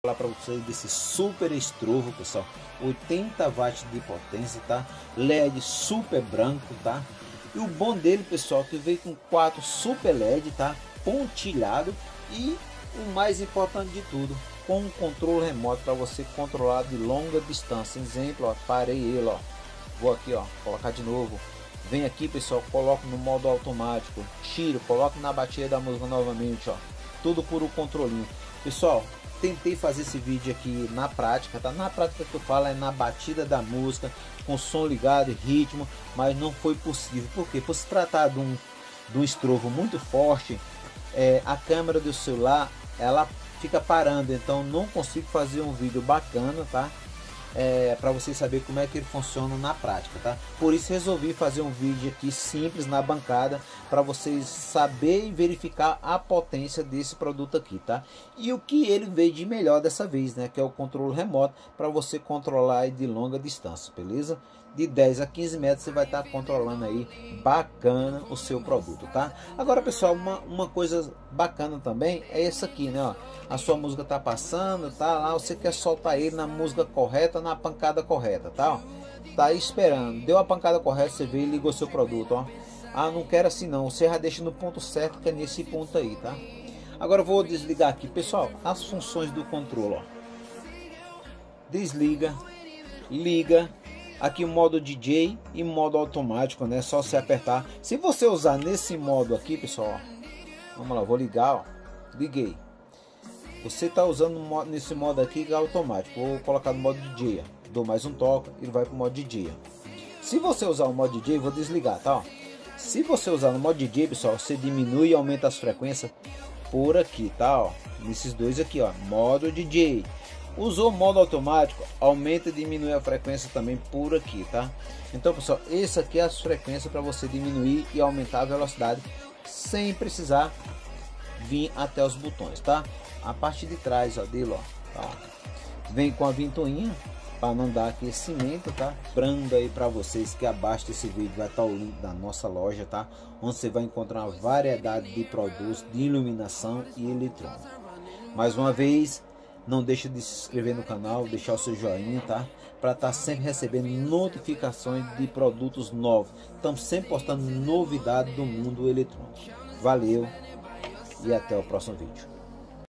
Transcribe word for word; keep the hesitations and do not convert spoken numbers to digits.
falar para vocês desse super estrovo, pessoal. oitenta watts de potência, tá? L E D super branco, tá? E o bom dele, pessoal, que veio com quatro super L E D, tá? Pontilhado, e o mais importante de tudo, com um controle remoto para você controlar de longa distância. Exemplo, ó, parei ele, ó. Vou aqui, ó, colocar de novo. Vem aqui, pessoal, coloco no modo automático, tiro, coloco na batida da música novamente, ó. Tudo por o controlinho. Pessoal, tentei fazer esse vídeo aqui na prática, tá? Na prática que eu falo é na batida da música, com som ligado e ritmo, mas não foi possível. Por quê? Por se tratar de um, de um estrovo muito forte, é, a câmera do celular, ela fica parando, então não consigo fazer um vídeo bacana, tá? É, para vocês saberem como é que ele funciona na prática, tá? Por isso resolvi fazer um vídeo aqui simples na bancada para vocês saberem verificar a potência desse produto aqui, tá? E o que ele veio de melhor dessa vez, né? Que é o controle remoto para você controlar de longa distância, beleza? De dez a quinze metros você vai estar tá controlando aí bacana o seu produto, tá? Agora, pessoal, uma, uma coisa bacana também é essa aqui, né? Ó, a sua música tá passando, tá lá, você quer soltar ele na música correta, na pancada correta, tá? Ó, tá aí esperando, deu a pancada correta, você veio e ligou seu produto, ó. Ah, não quero assim não, você já deixa no ponto certo, que é nesse ponto aí, tá? Agora eu vou desligar aqui, pessoal, as funções do controle, ó. Desliga, liga. Aqui o modo D J e modo automático, né? Só se apertar. Se você usar nesse modo aqui, pessoal, ó, vamos lá, vou ligar, ó. Liguei. Você tá usando nesse modo aqui que é automático. Vou colocar no modo D J, ó. Dou mais um toque, ele vai para o modo D J. Ó. Se você usar o modo D J, vou desligar, tá? Ó. Se você usar no modo D J, pessoal, você diminui e aumenta as frequências por aqui, tá? Ó. Nesses dois aqui, ó, modo D J. Usou o modo automático, aumenta e diminui a frequência também por aqui, tá? Então, pessoal, esse aqui é as frequências para você diminuir e aumentar a velocidade sem precisar vir até os botões, tá? A parte de trás, ó, dele, ó, tá? Vem com a ventoinha para não dar aquecimento, tá? Lembrando aí para vocês que abaixo desse vídeo vai estar o link da nossa loja, tá? Onde você vai encontrar uma variedade de produtos de iluminação e eletrônica. Mais uma vez, não deixe de se inscrever no canal, deixar o seu joinha, tá? Para estar sempre recebendo notificações de produtos novos. Estamos sempre postando novidades do mundo eletrônico. Valeu e até o próximo vídeo.